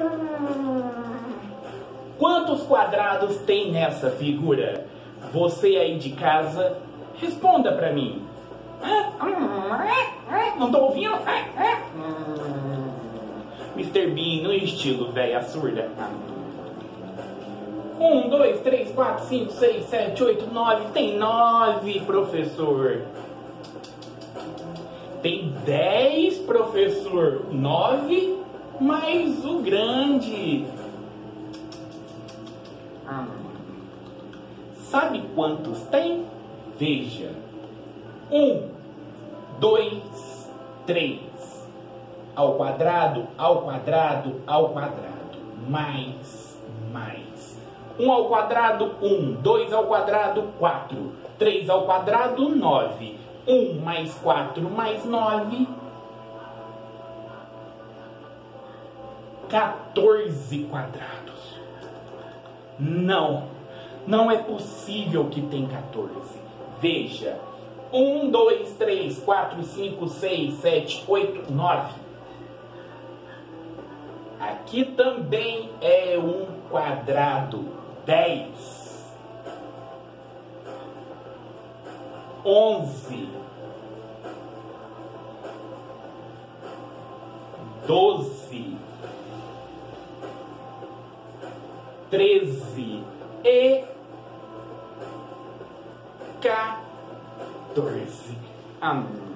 Quantos quadrados tem nessa figura? Você aí de casa, responda pra mim. Não tô ouvindo? Mr. Bean no estilo véia surda. 1, 2, 3, 4, 5, 6, 7, 8, 9. Tem 9, professor. Tem 10, professor. 9 mais o grande. Sabe quantos tem? Veja. 1, 2, 3. Ao quadrado, ao quadrado, ao quadrado. Mais. 1 ao quadrado, 1. 2 ao quadrado, 4. 3 ao quadrado, 9. 1 mais 4 mais 9. 14 quadrados. Não é possível que tem 14. Veja. 1, 2, 3, 4, 5, 6, 7, 8, 9. Aqui também é um quadrado. 10. 11. 12. 13 e 14.